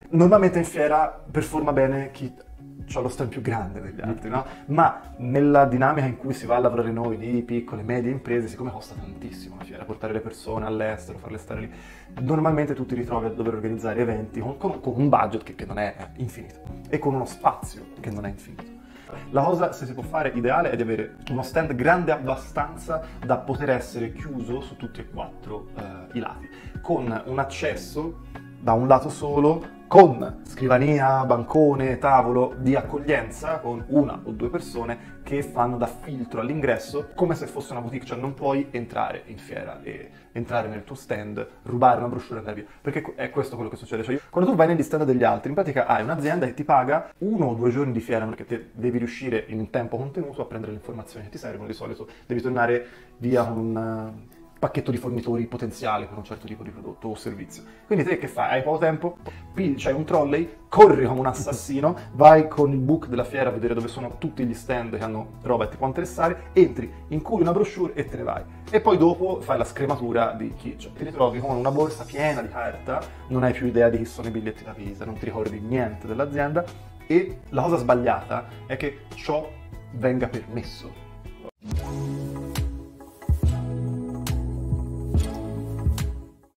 Normalmente in fiera performa bene chi ha lo stand più grande degli altri, no? Ma nella dinamica in cui si va a lavorare noi di piccole e medie imprese, siccome costa tantissimo la fiera, portare le persone all'estero, farle stare lì, normalmente tu ti ritrovi a dover organizzare eventi con un budget che non è infinito e con uno spazio che non è infinito. La cosa, se si può fare, ideale è di avere uno stand grande abbastanza da poter essere chiuso su tutti e quattro i lati, con un accesso da un lato solo, con scrivania, bancone, tavolo di accoglienza, con una o due persone che fanno da filtro all'ingresso, come se fosse una boutique, cioè non puoi entrare in fiera e entrare nel tuo stand, rubare una brochure e andare via, perché è questo quello che succede. Cioè, quando tu vai negli stand degli altri, in pratica hai un'azienda che ti paga 1 o 2 giorni di fiera, perché te devi riuscire in un tempo contenuto a prendere le informazioni che ti servono, di solito devi tornare via con un pacchetto di fornitori potenziale per un certo tipo di prodotto o servizio. Quindi te che fai? Hai poco tempo, c'hai un trolley, corri come un assassino, vai con il book della fiera a vedere dove sono tutti gli stand che hanno roba che ti può interessare, entri, inculi una brochure e te ne vai. E poi dopo fai la scrematura di chi, cioè ti ritrovi con una borsa piena di carta, non hai più idea di chi sono i biglietti da visita, non ti ricordi niente dell'azienda, e la cosa sbagliata è che ciò venga permesso.